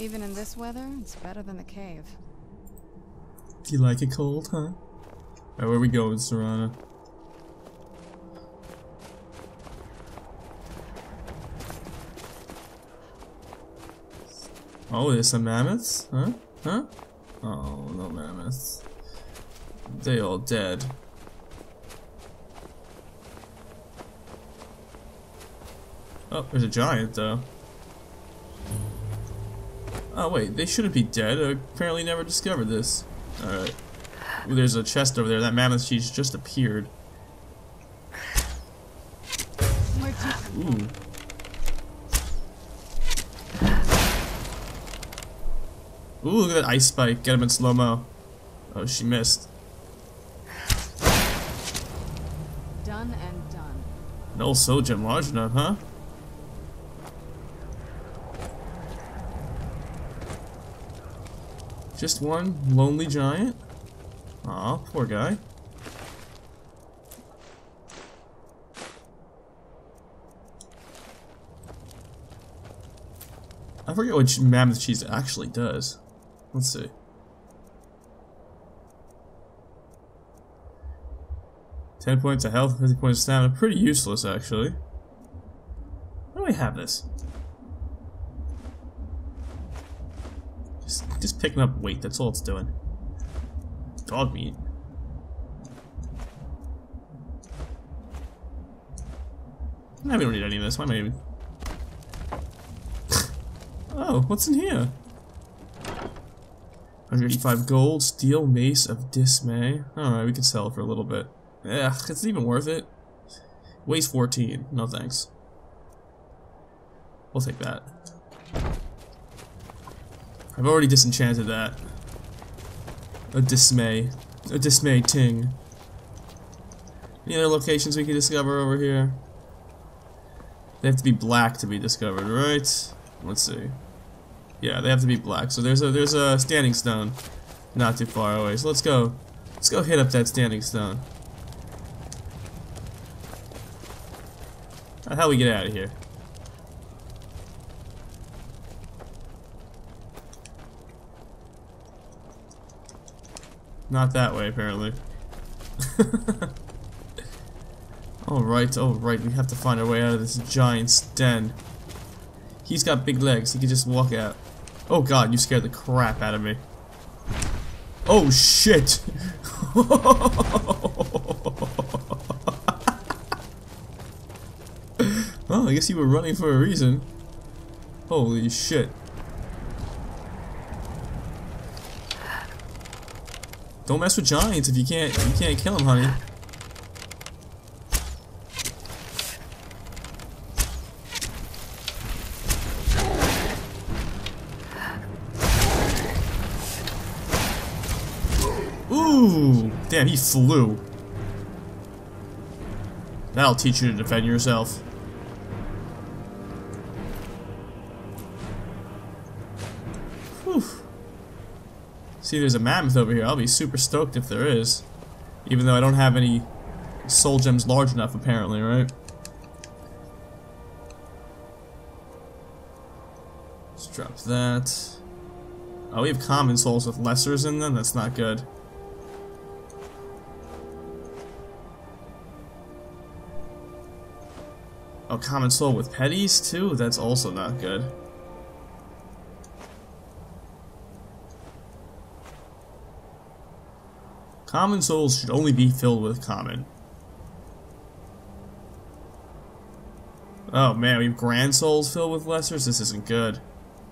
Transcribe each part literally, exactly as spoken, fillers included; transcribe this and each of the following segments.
Even in this weather, it's better than the cave. Do you like it cold, huh? Alright, where we going, Serana? Oh, there's some mammoths? Huh? Huh? Oh, no mammoths. They all dead. Oh, there's a giant, though. Oh, wait, they shouldn't be dead. I apparently never discovered this. Alright. Ooh, there's a chest over there. That mammoth cheese just appeared. Ooh. Ooh, look at that ice spike. Get him in slow-mo. Oh, she missed. Done and done. No soul gem large enough, huh? Just one lonely giant? Aw, poor guy. I forget what mammoth cheese actually does. Let's see. ten points of health, fifty points of stamina. Pretty useless, actually. Why do I have this? Just, just picking up weight, that's all it's doing. Dog meat. Nah, we don't need any of this. Why am I even... Oh, what's in here? one hundred eighty-five gold, steel mace of dismay. Alright, we can sell it for a little bit. Ugh, it's even worth it. Weighs fourteen. No thanks. We'll take that. I've already disenchanted that. A dismay. A dismay ting. Any other locations we can discover over here? They have to be black to be discovered, right? Let's see. Yeah, they have to be black. So there's a there's a standing stone not too far away. So let's go. Let's go hit up that standing stone. How the hell we get out of here? Not that way, apparently. Alright, alright, we have to find our way out of this giant's den. He's got big legs, he can just walk out. Oh god, you scared the crap out of me. Oh shit! Well, I guess you were running for a reason. Holy shit. Don't mess with giants if you can't you can't kill them, honey. Ooh, damn, he flew. That'll teach you to defend yourself. Whew. See, there's a mammoth over here. I'll be super stoked if there is. Even though I don't have any soul gems large enough, apparently, right? Let's drop that. Oh, we have common souls with lessers in them? That's not good. Oh, common soul with petties too? That's also not good. Common souls should only be filled with common. Oh man, we have grand souls filled with lessers? This isn't good.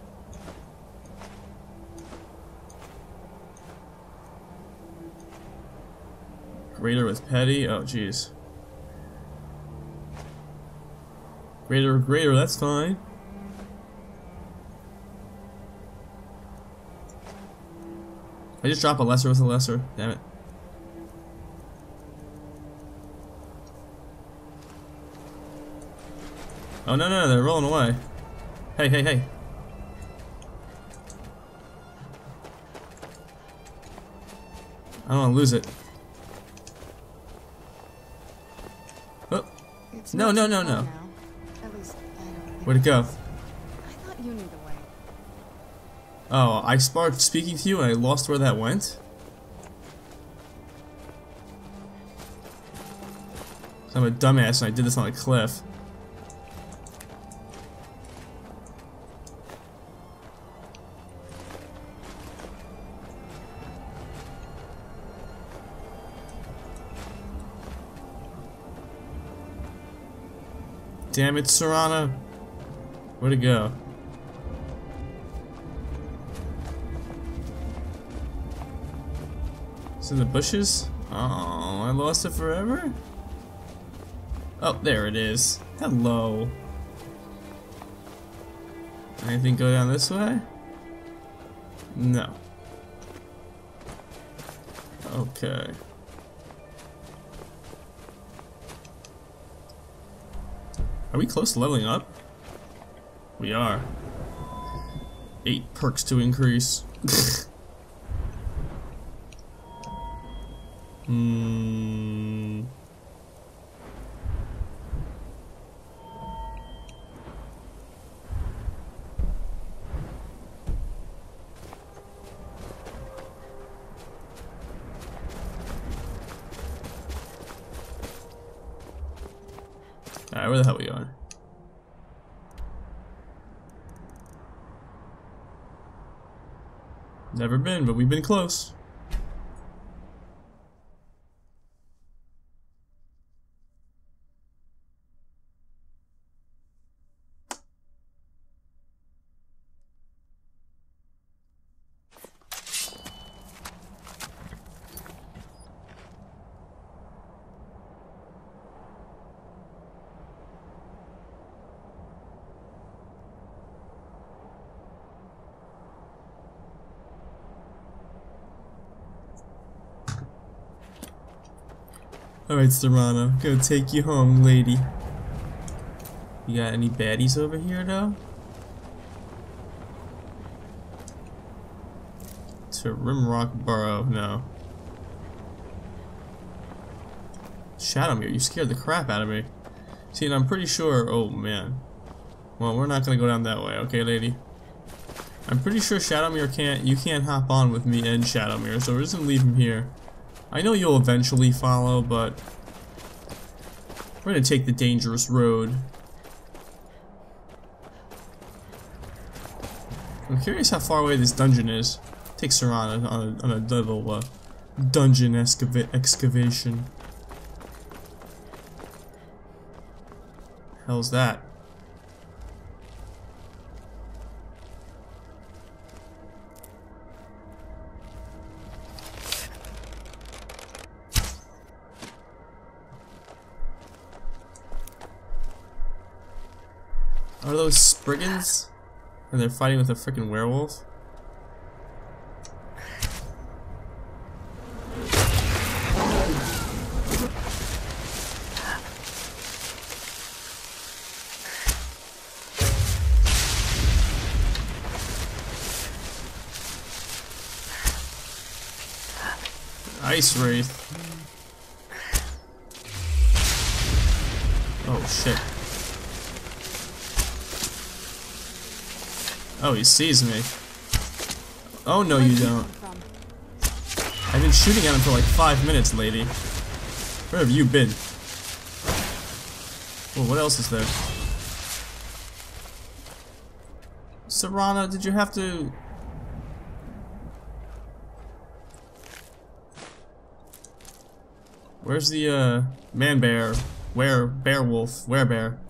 Greater with petty? Oh jeez. Greater, greater, that's fine. I just drop a lesser with a lesser, damn it. Oh no, no, they're rolling away. Hey, hey, hey. I don't want to lose it. Oh. No, no, no, no. At least I don't. Where'd it go? I thought you knew the way. Oh, I started speaking to you and I lost where that went? I'm a dumbass and I did this on a cliff. Damn it, Serana. Where'd it go? It's in the bushes? Oh, I lost it forever? Oh, there it is. Hello. Anything go down this way? No. Okay. Are we close to leveling up? We are. Eight perks to increase. Hmm. Alright, where the hell are we going? Never been, but we've been close. Alright, Serana, gonna take you home, lady. You got any baddies over here, though? To Rimrock Burrow, no. Shadowmere, you scared the crap out of me. See, and I'm pretty sure, oh man. Well, we're not gonna go down that way, okay, lady? I'm pretty sure Shadowmere can't, you can't hop on with me and Shadowmere, so we're just gonna leave him here. I know you'll eventually follow, but we're gonna take the dangerous road. I'm curious how far away this dungeon is. Take Serana on a, on a little uh, dungeon excava excavation. Hell's that? Are those Spriggans? And they're fighting with a freaking werewolf? Ice Wraith. Oh shit. Oh, he sees me. Oh no, you don't. I've been shooting at him for like five minutes, lady. Where have you been? Well, what else is there? Serana, did you have to... Where's the, uh, man bear? Where, bear wolf? Where bear?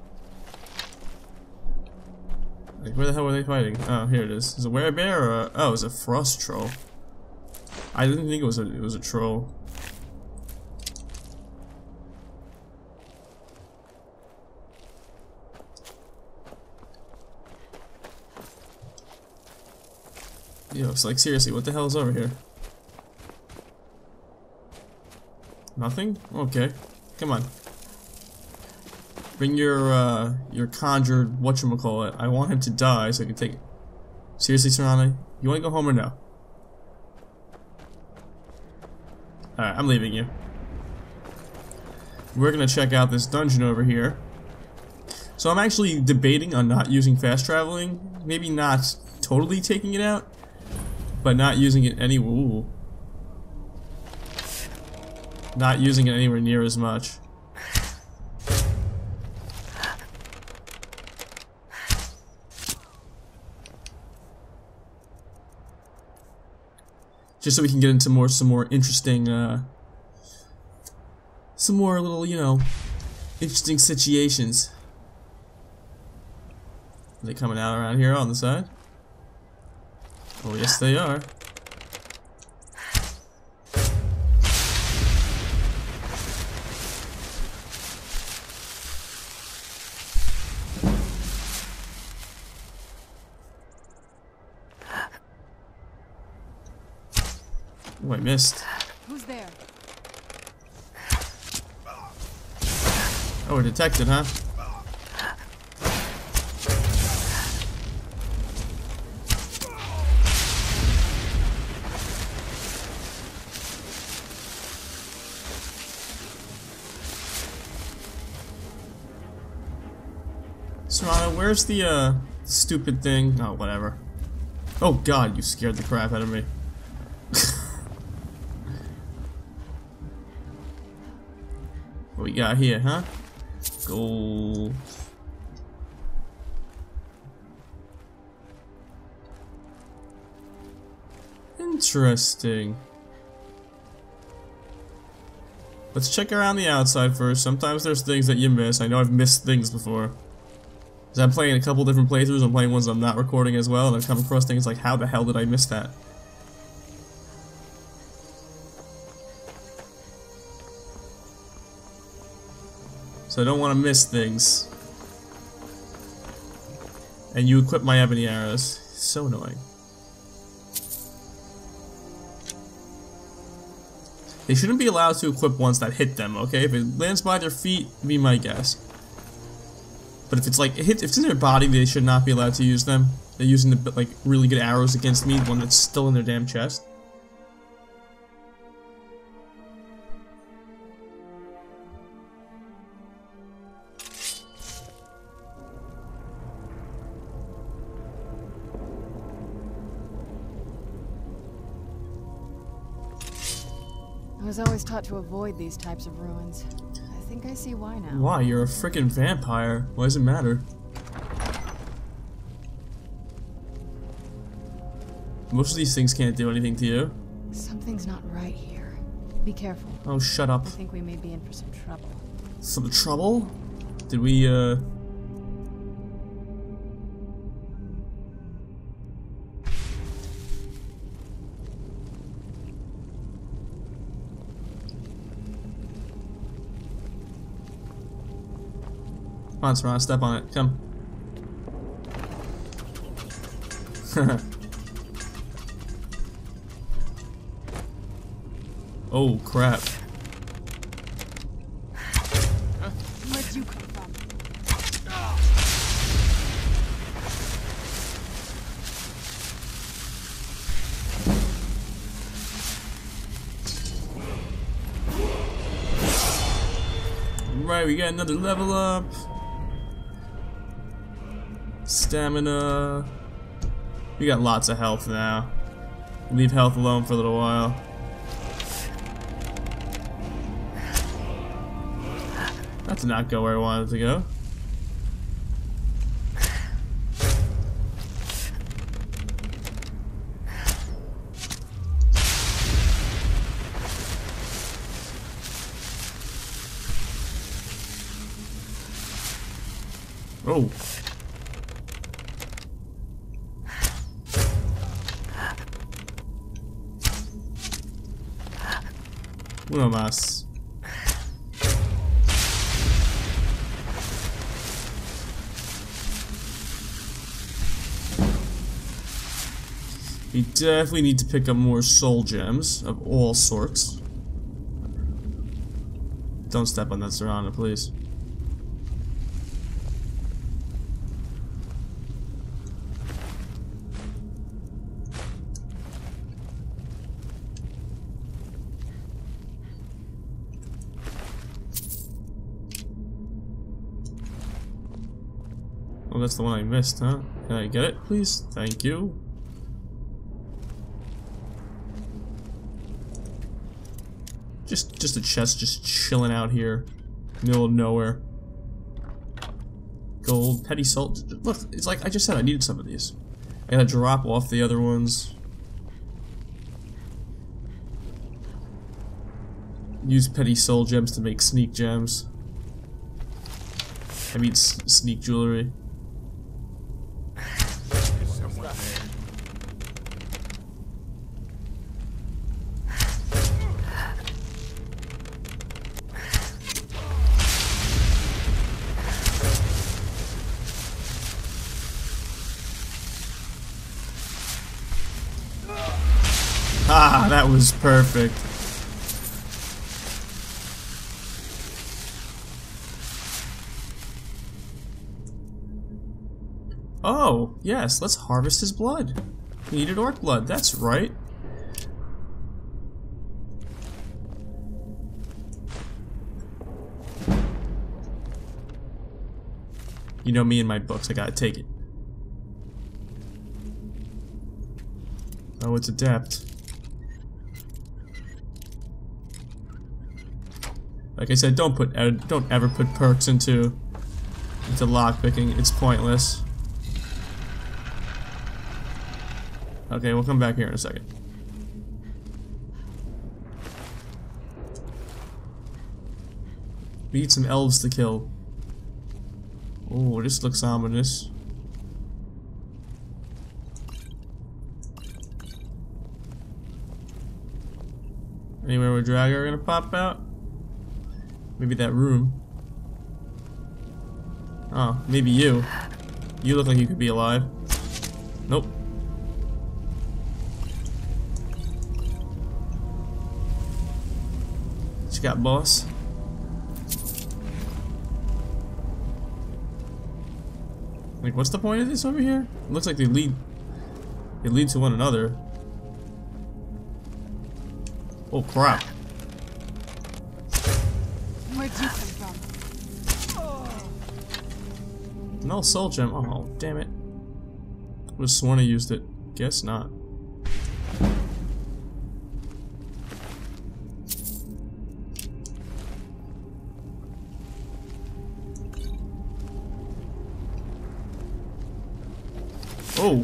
Like, where the hell were they fighting? Oh, here it is. Is it a werebear or a... Oh, it's a frost troll. I didn't think it was a it was a troll. Yo, it's like seriously, what the hell is over here? Nothing? Okay. Come on. Bring your, uh, your conjured whatchamacallit. I want him to die so I can take it. Seriously, Serana? You wanna go home or no? Alright, I'm leaving you. We're gonna check out this dungeon over here. So I'm actually debating on not using fast traveling. Maybe not totally taking it out. but not using it any. Ooh. Not using it anywhere near as much. Just so we can get into more some more interesting, uh, some more little, you know, interesting situations. Are they coming out around here on the side? Oh, yes, they are. Oh, I missed. Who's there? Oh, we're detected, huh? Serrano, where's the, uh, stupid thing? Oh, whatever. Oh, God, you scared the crap out of me. What we got here, huh? Gold. Interesting. Let's check around the outside first. Sometimes there's things that you miss. I know I've missed things before. Because I'm playing a couple different playthroughs, I'm playing ones I'm not recording as well, and I've come across things like, how the hell did I miss that? So I don't want to miss things. And you equip my ebony arrows. So annoying. They shouldn't be allowed to equip ones that hit them, okay? If it lands by their feet, be my guess. But if it's like, it hit, if it's in their body, they should not be allowed to use them. They're using the, like, really good arrows against me, one that's still in their damn chest. I was always taught to avoid these types of ruins. I think I see why now. Why? You're a freaking vampire. Why does it matter? Most of these things can't do anything to you. Something's not right here. Be careful. Oh, shut up. I think we may be in for some trouble. Some trouble? Did we, uh... Come on, Serrano, step on it. Come. Oh, crap. Where'd you come from? Right, we got another level up. Stamina. We got lots of health now. Leave health alone for a little while. That did not go where I wanted it to go. Oh. Uno más. We definitely need to pick up more soul gems of all sorts. Don't step on that, Serrano, please. Oh, that's the one I missed, huh? Can I get it, please? Thank you. Just, just a chest just chilling out here. Middle of nowhere. Gold, petty salt. Look, it's like I just said I needed some of these. I gotta drop off the other ones. Use petty soul gems to make sneak gems. I mean s sneak jewelry. Ah, that was perfect. Oh, yes, let's harvest his blood. He needed orc blood, that's right. You know me and my books, I gotta take it. Oh, it's adept. Like I said, don't put don't ever put perks into into lockpicking. It's pointless. Okay, we'll come back here in a second. We need some elves to kill. Oh, this looks ominous. Anywhere where Drago are gonna pop out? Maybe that room. Oh, maybe you. You look like you could be alive. Nope. What you got, boss? Like, what's the point of this over here? It looks like they lead. They lead to one another. Oh crap! Where'd you come from? No soul gem. Oh, damn it! I would have sworn I used it. Guess not. Oh!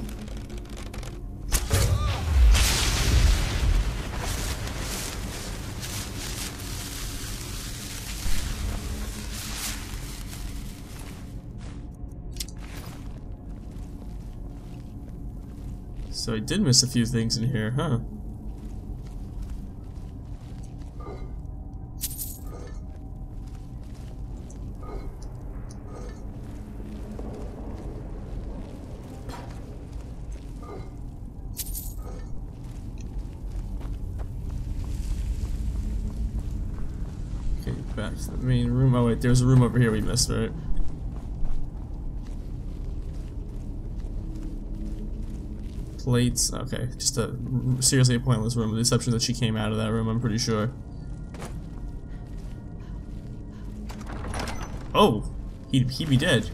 So I did miss a few things in here, huh? Okay, back to the main room. Oh wait, there's a room over here we missed, right? Plates. Okay, just a seriously a pointless room, with the exception that she came out of that room, I'm pretty sure. Oh! He'd, he'd be dead.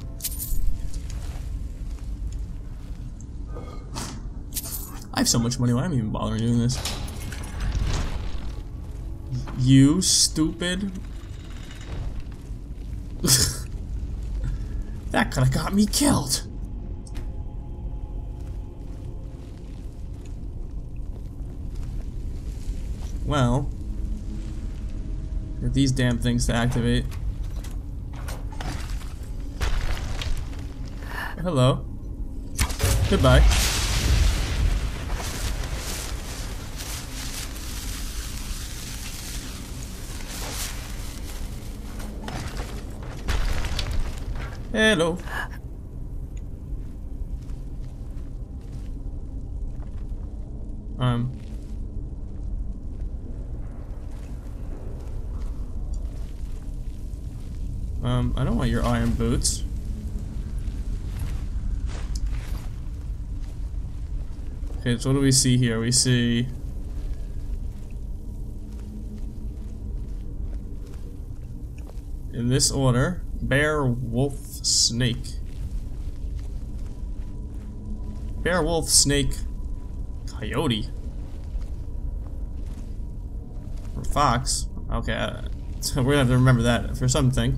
I have so much money, why am I even bothering doing this? You stupid. That could have got me killed. Well, get these damn things to activate. Hello. Goodbye. Hello. Um. Um, I don't want your iron boots. Okay, so what do we see here? We see... in this order, bear, wolf, snake. Bear, wolf, snake, coyote. Or fox. Okay, uh, so we're gonna have to remember that for something.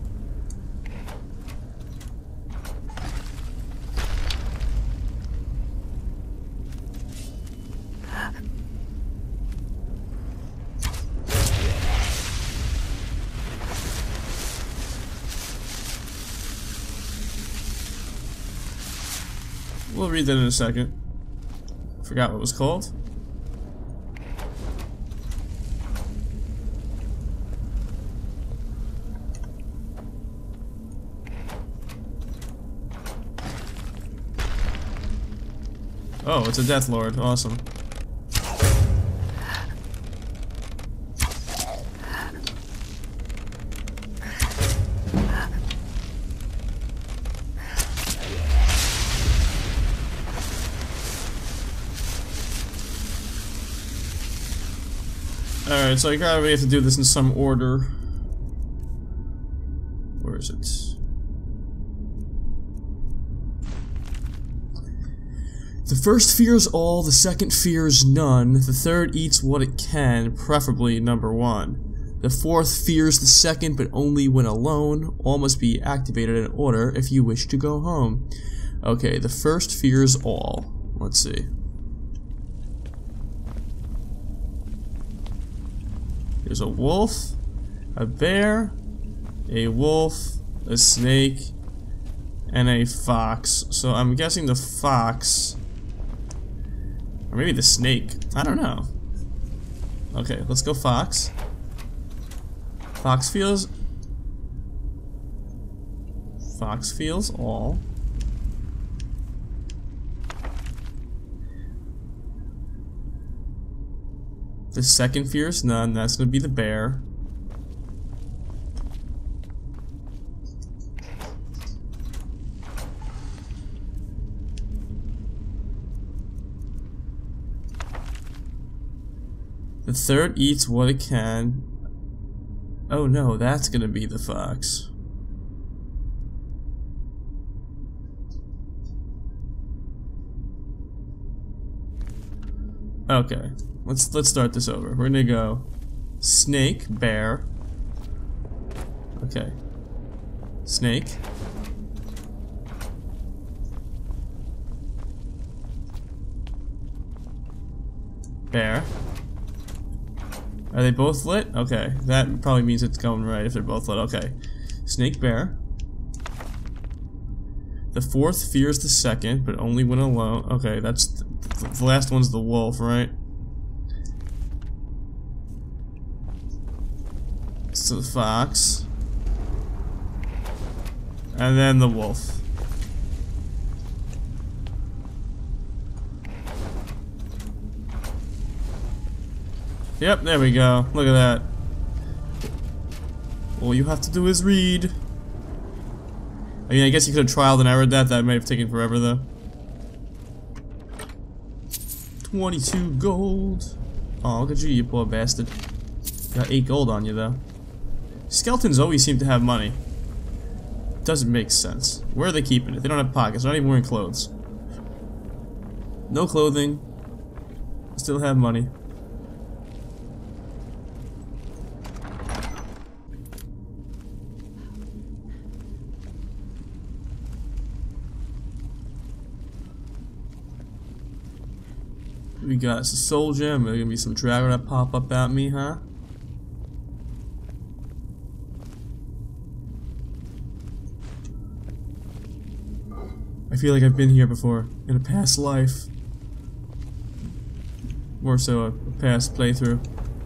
We'll read that in a second. Forgot what it was called. Oh, it's a Death Lord. Awesome. Alright, so I probably have to do this in some order. Where is it? The first fears all, the second fears none, the third eats what it can, preferably number one. The fourth fears the second, but only when alone. All must be activated in order if you wish to go home. Okay, the first fears all. Let's see. There's a wolf, a bear, a wolf, a snake, and a fox. So I'm guessing the fox, or maybe the snake. I don't know. Okay, let's go fox. Fox feels... Fox feels all. The second fears none, that's gonna be the bear. The third eats what it can. Oh no, that's gonna be the fox. Okay. Let's let's start this over. We're gonna go snake, bear. Okay. Snake. Bear. Are they both lit? Okay. That probably means it's going right if they're both lit. Okay. Snake, bear. The fourth fears the second, but only when alone. Okay, that's th th the last one's the wolf, right? So the fox, and then the wolf. Yep, there we go. Look at that. All you have to do is read. I mean, I guess you could have trialed and errored that. That might have taken forever, though. twenty-two gold. Oh, look at you, you poor bastard. Got eight gold on you, though. Skeletons always seem to have money. Doesn't make sense. Where are they keeping it? They don't have pockets. They're not even wearing clothes. No clothing. Still have money. We got a soul gem. There's gonna be some dragon that pop up at me, huh? I feel like I've been here before, in a past life. More so, a past playthrough.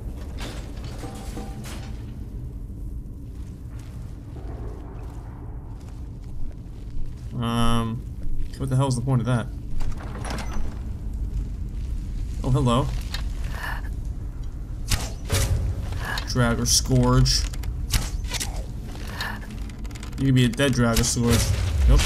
Um, what the hell is the point of that? Oh, hello. Drag or Scourge. You can be a dead Drag or Scourge. Nope.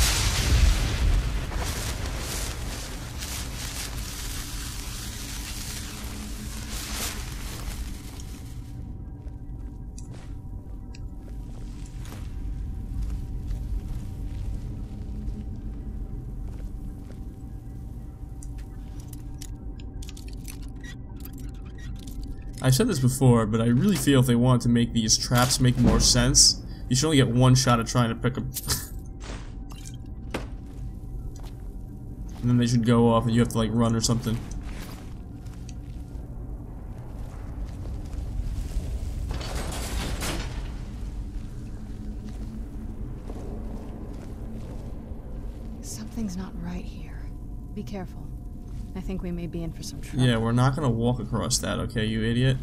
I've said this before, but I really feel if they wanted to make these traps make more sense, you should only get one shot at trying to pick them. And then they should go off and you have to like run or something. Something's not right here. Be careful. I think we may be in for some trouble. Yeah, we're not gonna walk across that, okay, you idiot?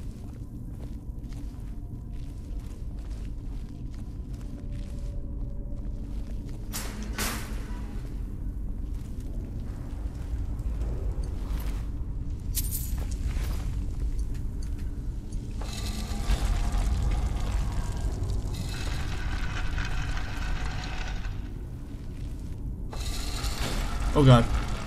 Oh god.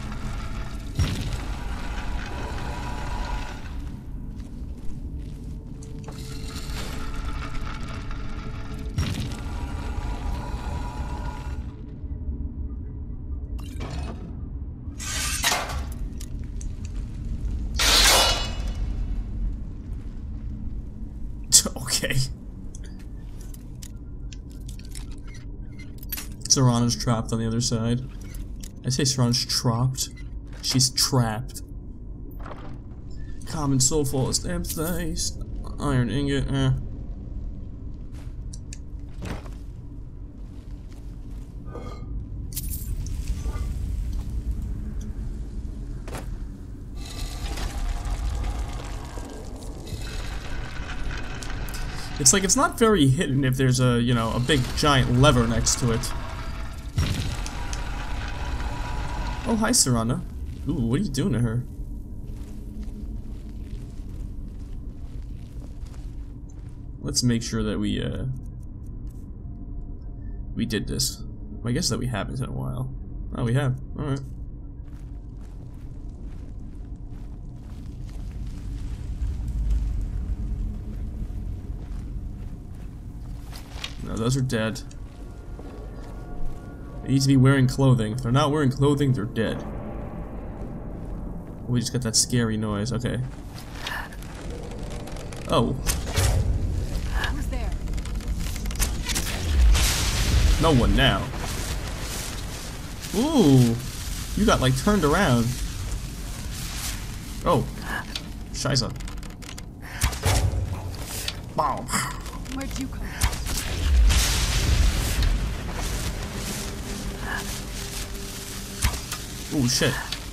Okay. Serana's trapped on the other side. I say Serana's trapped. She's trapped. Common soul falls, amethyst, iron ingot, eh. It's like it's not very hidden if there's a, you know, a big giant lever next to it. Oh, hi, Serana. Ooh, what are you doing to her? Let's make sure that we, uh... we did this. I guess that we haven't in a while. Oh, we have. Alright. No, those are dead. They need to be wearing clothing. If they're not wearing clothing, they're dead. We just got that scary noise. Okay. Oh. Who's there? No one now. Ooh. You got like turned around. Oh. Scheiße. Wow. Where'd you come from? Oh shit.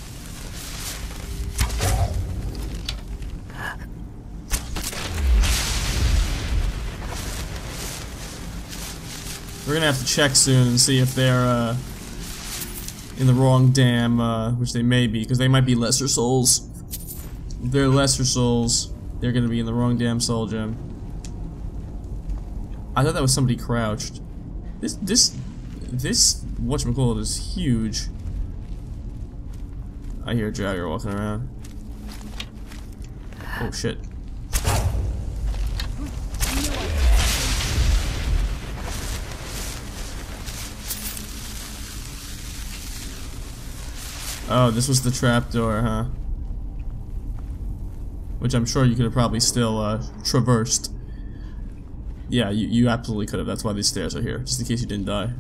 We're gonna have to check soon and see if they're uh, in the wrong dam, uh, which they may be, because they might be lesser souls. If they're lesser souls, they're gonna be in the wrong damn soul gem. I thought that was somebody crouched. This, this, this, whatchamacallit is huge. I hear a Jagger walking around. Oh shit. Oh, this was the trapdoor, huh? Which I'm sure you could have probably still uh, traversed. Yeah, you, you absolutely could have. That's why these stairs are here, just in case you didn't die.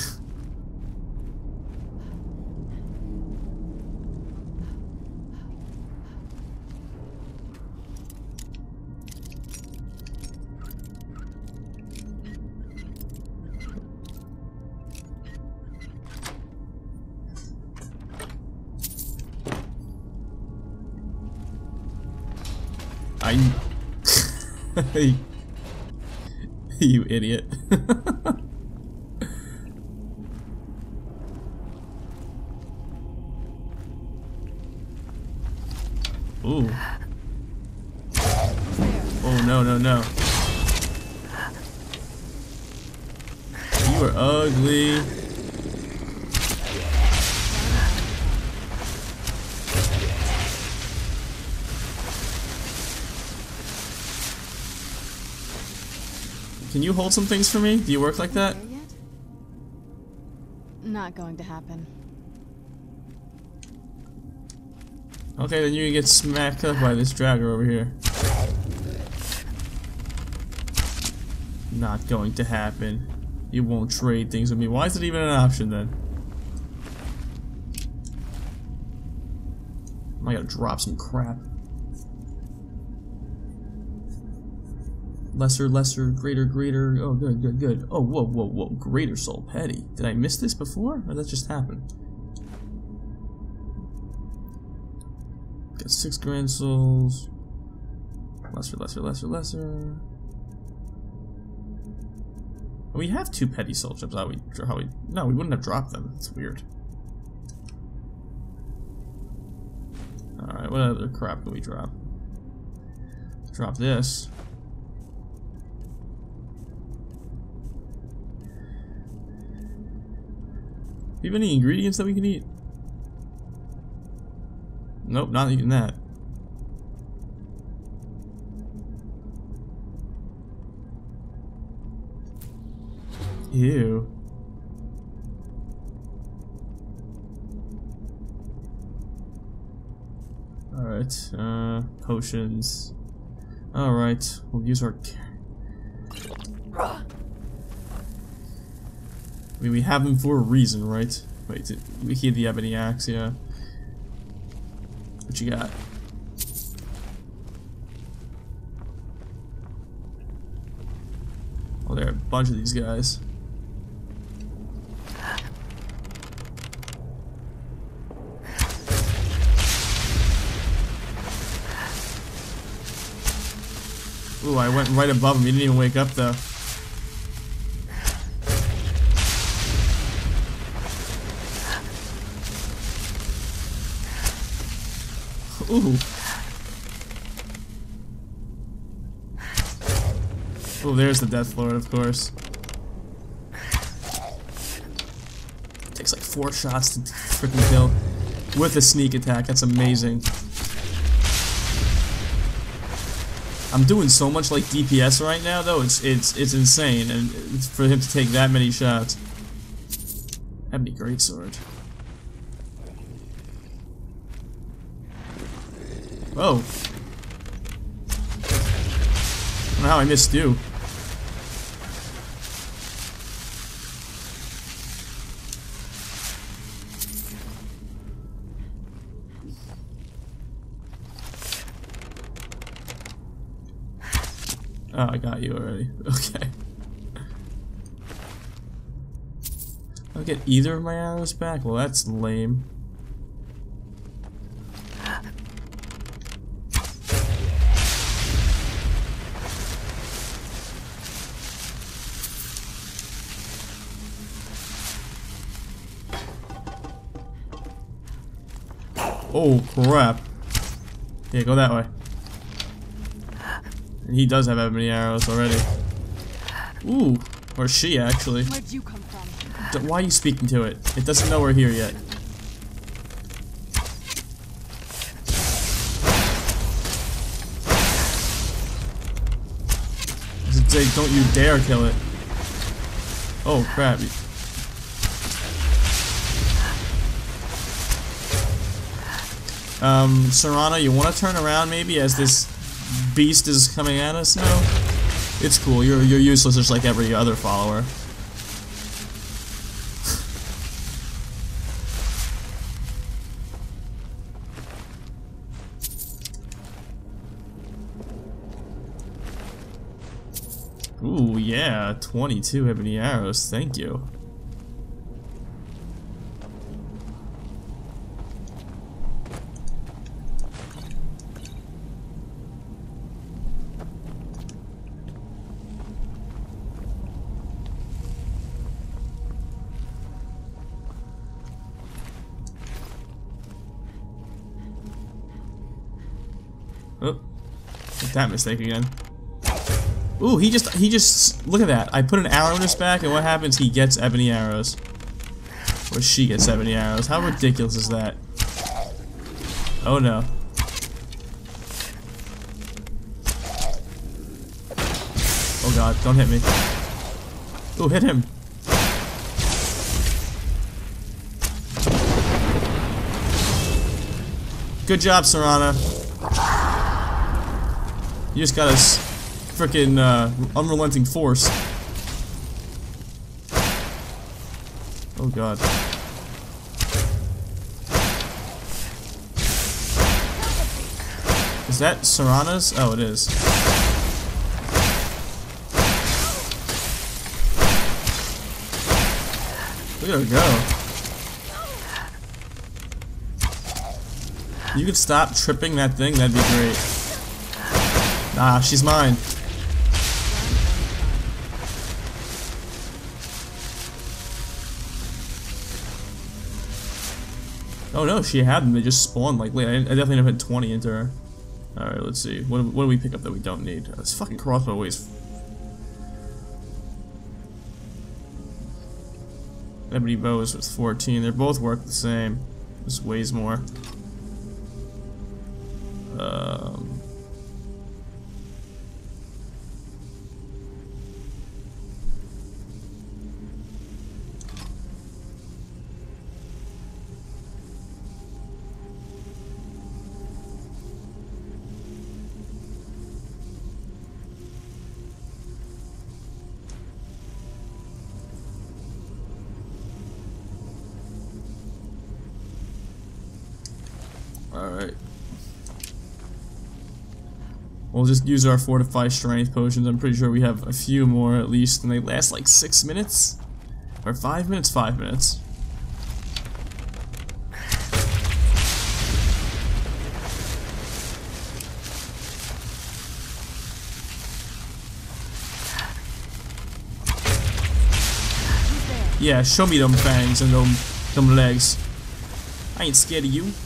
I... You idiot. Ooh. Oh no no no. You are ugly. Can you hold some things for me? Do you work like that? Not going to happen. Okay, then you get smacked up by this dragger over here. Not going to happen. You won't trade things with me. Why is it even an option then? I gotta drop some crap. Lesser, lesser, greater, greater. Oh, good, good, good. Oh, whoa, whoa, whoa. Greater soul petty. Did I miss this before? Or that just happened? Got six grand souls. Lesser, lesser, lesser, lesser. We have two petty soul chips. How we? How we? No, we wouldn't have dropped them. It's weird. All right, what other crap can we drop? Drop this. Do you have any ingredients that we can eat? Nope, not even that. Ew. Alright, uh, potions. Alright, we'll use our... I mean, we have them for a reason, right? Wait, did we hear the ebony axe, yeah. What you got? Oh, there are a bunch of these guys. Ooh, I went right above him. He didn't even wake up, though. Ooh. Oh, there's the Death Lord, of course. Takes like four shots to freaking kill with a sneak attack. That's amazing. I'm doing so much like D P S right now, though. It's it's it's insane, and it's for him to take that many shots. That'd be a great sword. Oh. I don't know how I missed you. Oh, I got you already. Okay. I'll get either of my arrows back? Well, that's lame. Oh, crap. Yeah, go that way. And he does have ebony arrows already. Ooh, or she actually. Where'd you come from? Why are you speaking to it? It doesn't know we're here yet. Does it say, don't you dare kill it? Oh, crap. Um, Serana, you want to turn around maybe as this beast is coming at us now? It's cool. You're you're useless just like every other follower. Ooh, yeah, twenty-two ebony arrows. Thank you. Oh, make that mistake again. Ooh, he just, he just, look at that. I put an arrow in his back, and what happens? He gets ebony arrows. Or she gets ebony arrows. How ridiculous is that? Oh no. Oh god, don't hit me. Ooh, hit him. Good job, Serana. You just got a frickin' uh, unrelenting force. Oh god. Is that Serana's? Oh, it is. Look at her go. You could stop tripping that thing, that'd be great. Nah, she's mine. Oh no, she had them, they just spawned like late. I, I definitely never had twenty into her. Alright, let's see. What, what do we pick up that we don't need? Oh, this fucking crossbow weighs. Ebony bows with fourteen. They're both worth the same. This weighs more. Um. Alright. We'll just use our fortify strength potions. I'm pretty sure we have a few more at least, and they last like six minutes? Or five minutes? Five minutes. Yeah, show me them fangs and them, them legs. I ain't scared of you.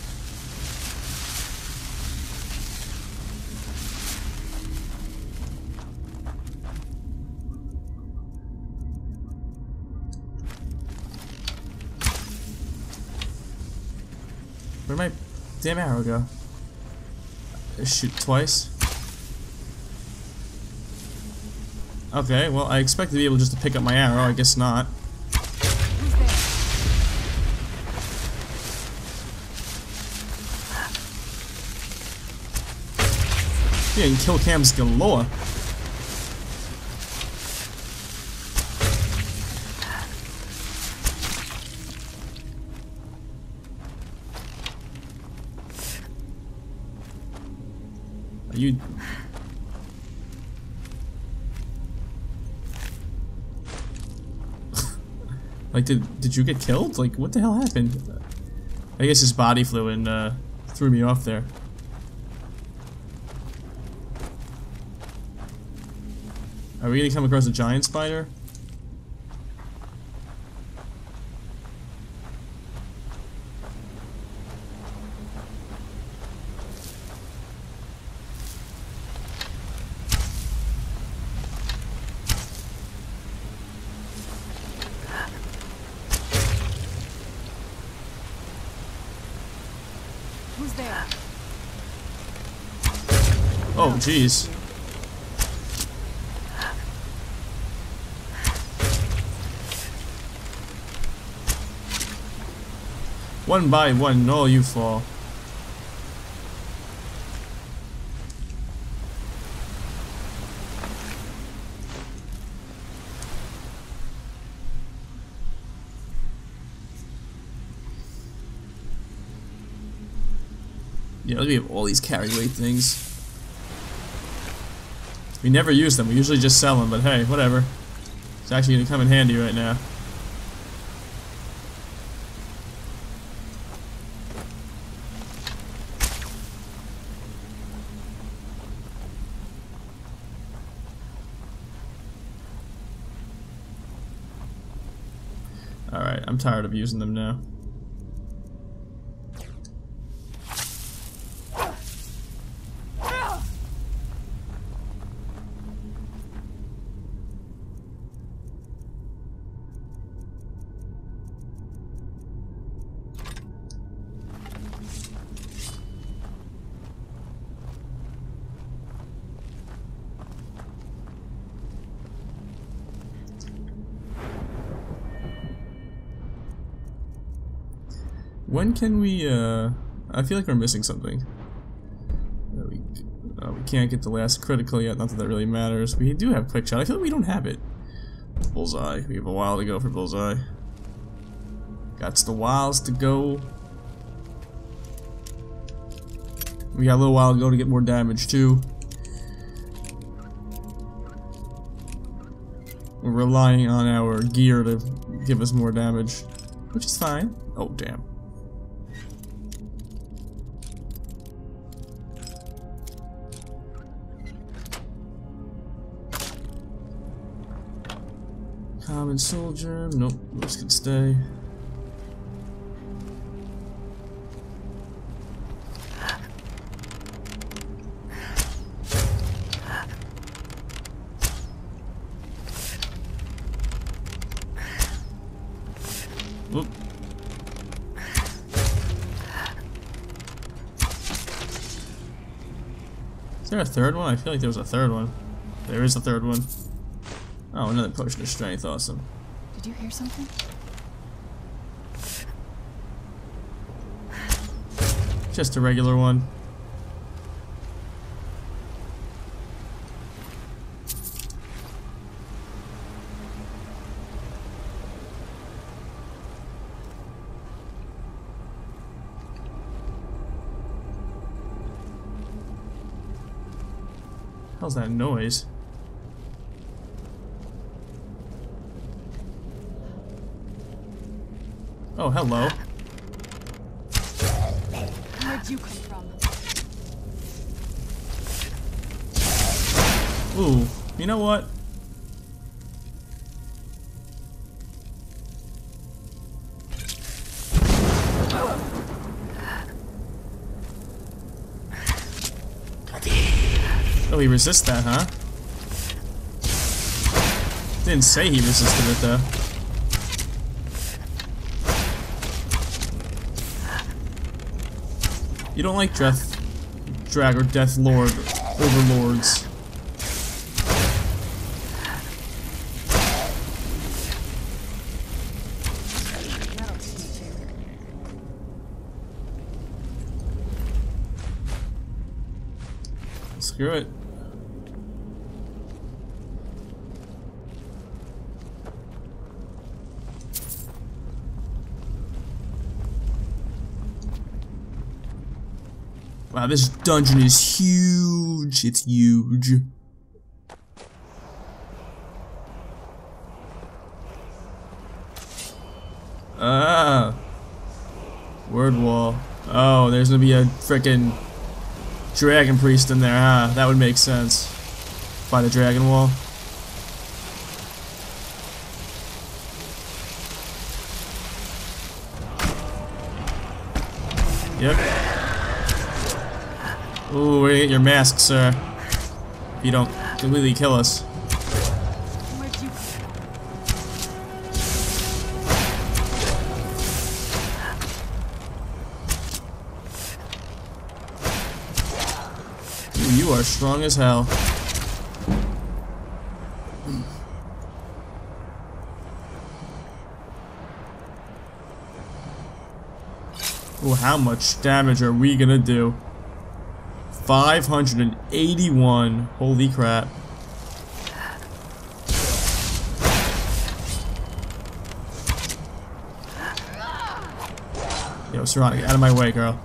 Where'd my damn arrow go? Shoot twice. Okay, well, I expect to be able just to pick up my arrow. I guess not. Yeah, and kill cams galore. Are you? Like, did did you get killed? Like, what the hell happened? I guess his body flew and uh, threw me off there. Are we gonna come across a giant spider? Who's there? Oh, jeez. One by one, all you fall. Yeah, we have all these carry weight things. We never use them, we usually just sell them, but hey, whatever. It's actually gonna come in handy right now. Alright, I'm tired of using them now. When can we, uh... I feel like we're missing something. Uh, we, uh, we can't get the last critical yet, not that that really matters. We do have quick shot. I feel like we don't have it. Bullseye. We have a while to go for bullseye. Got the whiles to go. We got a little while to go to get more damage too. We're relying on our gear to give us more damage, which is fine. Oh, damn. Common soldier. Nope, this can stay. Whoop. Is there a third one? I feel like there was a third one. There is a third one. Oh, another potion of strength. Awesome. Did you hear something? Just a regular one. How's that noise? Oh, hello. Where'd you come from? Ooh, you know what? Oh, he resists that, huh? Didn't say he resisted it, though. You don't like Death Drag or Death Lord Overlords. That'll teach you. Screw it. Wow, this dungeon is huge. It's huge. Ah. Word wall. Oh, there's gonna be a frickin' dragon priest in there, huh? That would make sense. By the dragon wall. Yep. Ooh, we're gonna get your mask, sir. If you don't completely kill us. Where'd you come from? Ooh, you are strong as hell. Ooh, how much damage are we gonna do? five hundred eighty-one. Holy crap. Yo, Serana, get out of my way, girl.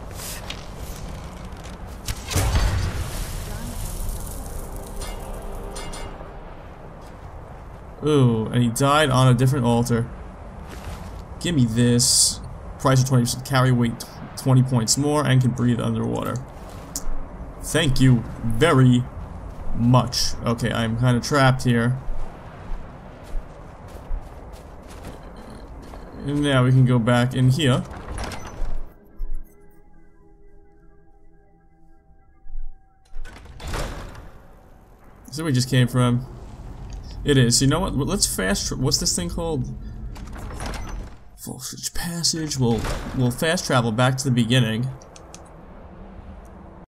Ooh, and he died on a different altar. Give me this. Price of twenty percent carry weight twenty points more and can breathe underwater. Thank you very much. Okay, I'm kind of trapped here. And now we can go back in here. Is that where we just came from? It is. You know what? Let's fast tra- what's this thing called? Volsong passage. We'll we'll fast travel back to the beginning.